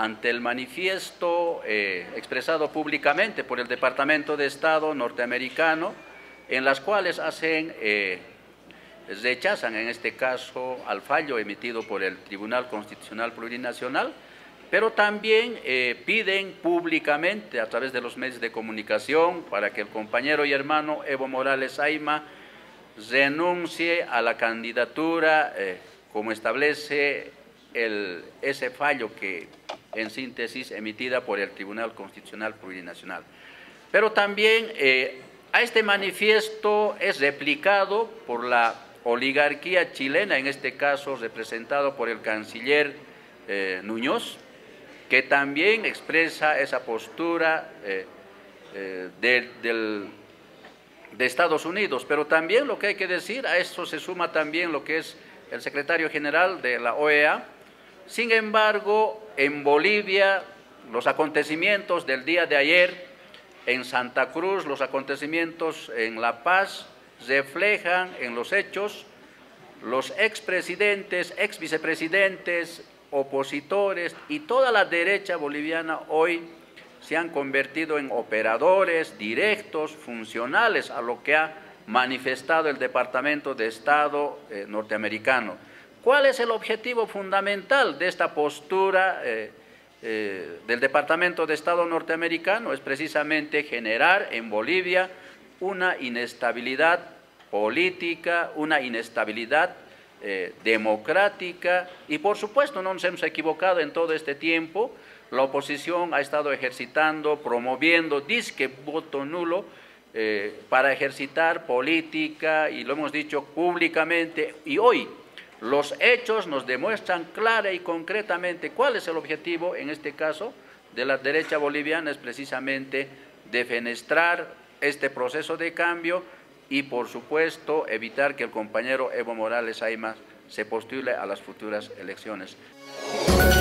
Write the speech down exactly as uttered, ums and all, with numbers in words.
ante el manifiesto eh, expresado públicamente por el Departamento de Estado norteamericano, en las cuales hacen, eh, rechazan en este caso al fallo emitido por el Tribunal Constitucional Plurinacional, pero también eh, piden públicamente a través de los medios de comunicación para que el compañero y hermano Evo Morales Ayma renuncie a la candidatura eh, como establece el, ese fallo que, en síntesis, emitida por el Tribunal Constitucional Plurinacional. Pero también eh, a este manifiesto es replicado por la oligarquía chilena, en este caso representado por el canciller eh, Muñoz, que también expresa esa postura eh, eh, de, del, de Estados Unidos. Pero también lo que hay que decir, a esto se suma también lo que es el secretario general de la O E A. Sin embargo, en Bolivia, los acontecimientos del día de ayer, en Santa Cruz, los acontecimientos en La Paz, reflejan en los hechos los expresidentes, ex vicepresidentes, opositores y toda la derecha boliviana hoy se han convertido en operadores directos, funcionales a lo que ha manifestado el Departamento de Estado eh, norteamericano. ¿Cuál es el objetivo fundamental de esta postura eh, eh, del Departamento de Estado norteamericano? Es precisamente generar en Bolivia una inestabilidad política, una inestabilidad eh, democrática y por supuesto no nos hemos equivocado en todo este tiempo. La oposición ha estado ejercitando, promoviendo disque voto nulo eh, para ejercitar política y lo hemos dicho públicamente y hoy los hechos nos demuestran clara y concretamente cuál es el objetivo en este caso de la derecha boliviana, es precisamente defenestrar este proceso de cambio y por supuesto evitar que el compañero Evo Morales Ayma se postule a las futuras elecciones.